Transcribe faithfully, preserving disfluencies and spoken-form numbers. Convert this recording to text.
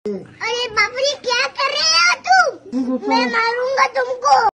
अरे बाप रे, क्या कर रहे हो तुम? मैं मारूंगा तुमको।